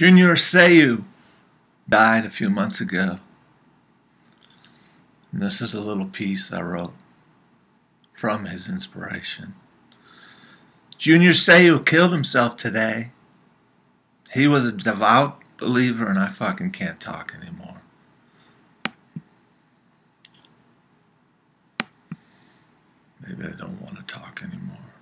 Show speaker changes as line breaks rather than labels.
Junior Seau died a few months ago. And this is a little piece I wrote from his inspiration. Junior Seau killed himself today. He was a devout believer, and I fucking can't talk anymore. Maybe I don't want to talk anymore.